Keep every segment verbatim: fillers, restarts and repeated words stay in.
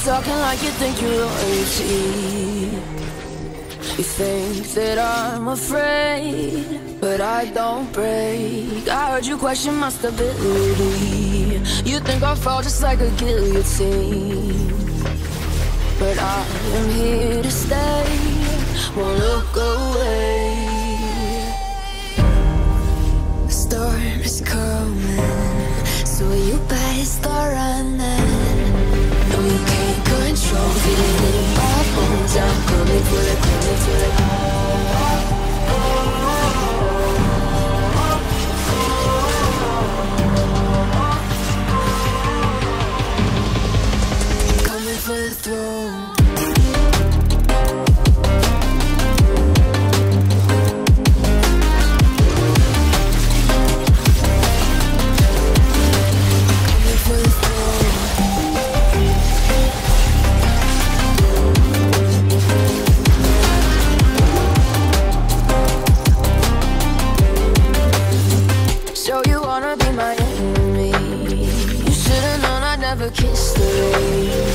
talking like you think you're royalty. You think that I'm afraid, but I don't break. I heard you question my stability. You think I'll fall just like a guillotine, but I am here to stay, won't look away. The storm is coming, so you better start running. No, you can't control, feeling it in my bones. I'm coming for the, coming for the coming for the throne. Kiss the rain.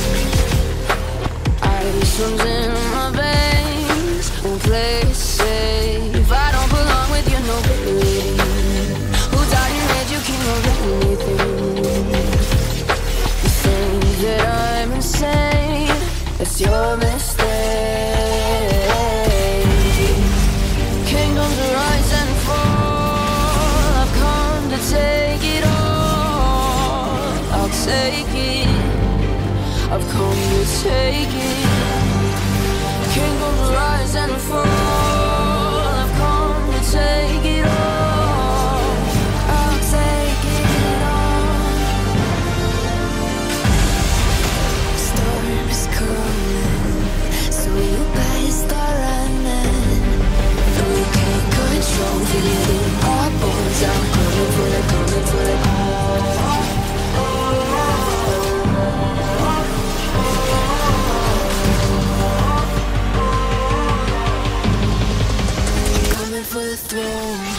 Ice runs in my veins, won't play it safe. I don't belong with your nobility. Who taught you that you can't know anything? You think that I'm insane, that's your mistake. Kingdoms rise and fall, I've come to take it all. I'll take it, I've come to take it. Kingdoms rise and fall, I've come to take it all. I'll take it all. Storm is coming, so you better start running. No, you can't control, feel it in our bones. I'm coming for the, coming for the for the throne.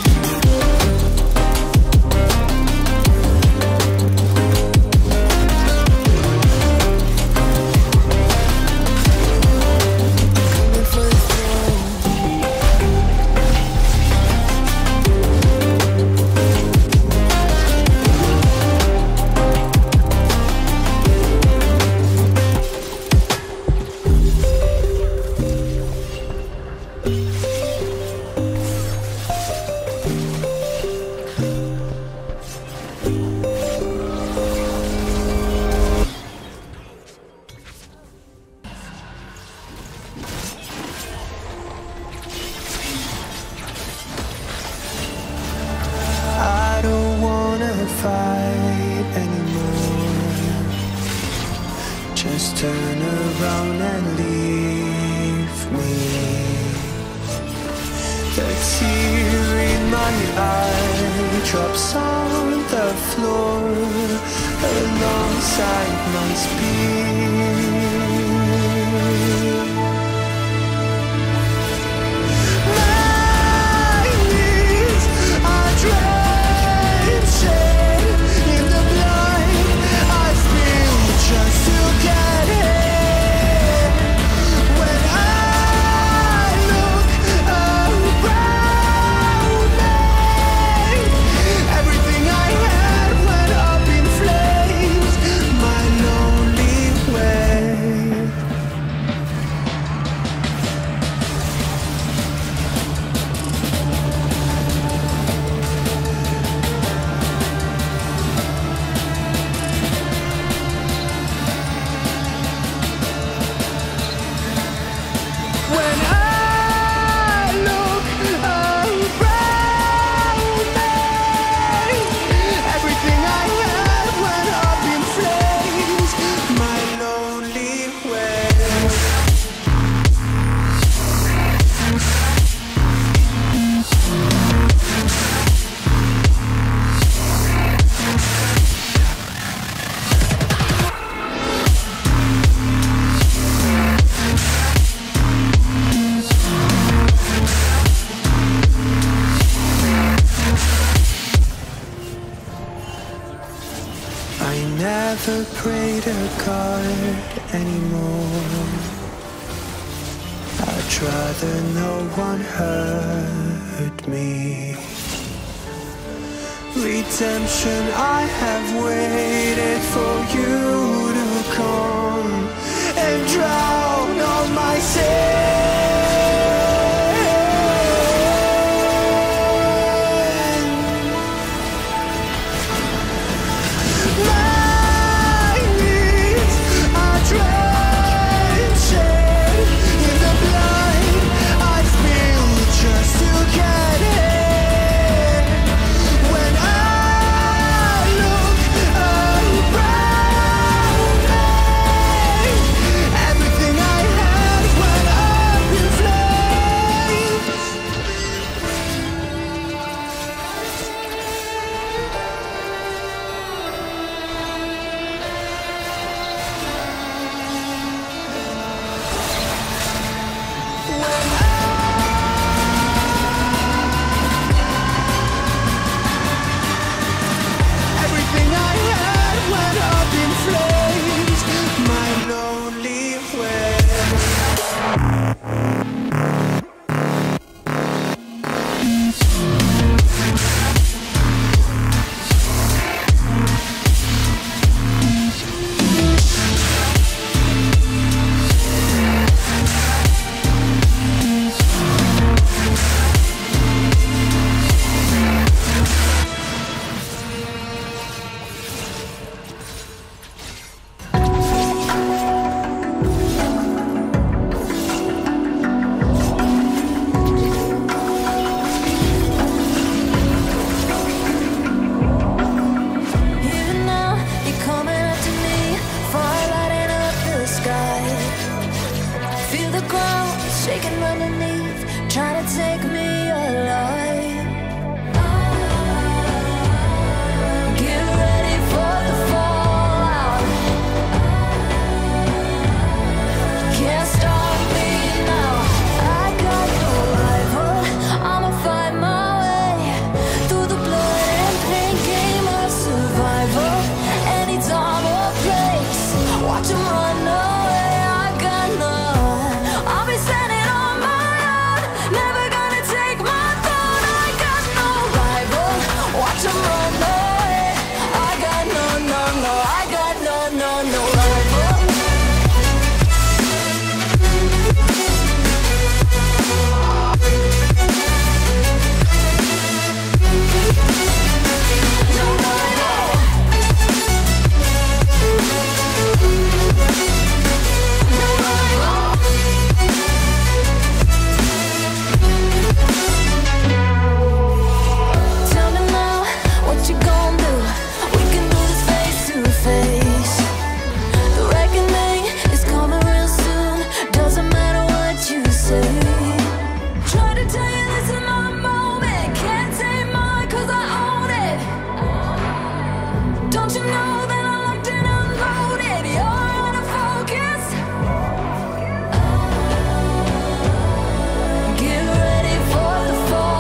Fight anymore. Just turn around and leave me. The tear in my eye drops on the floor alongside my spear. My knees are drenching just to get here. When I look around me, everything I had went up in flames. My lonely way. pray to God anymore. I'd rather no one hurt me. Redemption, I have waited for you to come and drown all my sins. My knees are drenching in the blood I spilled just to get here. When I look around me, everything I had went up in flames. Everything I had went up in flames. My lonely way. Even now, you're coming after me, fire lighting up the sky. Feel the ground shaking underneath, trying to take me alive.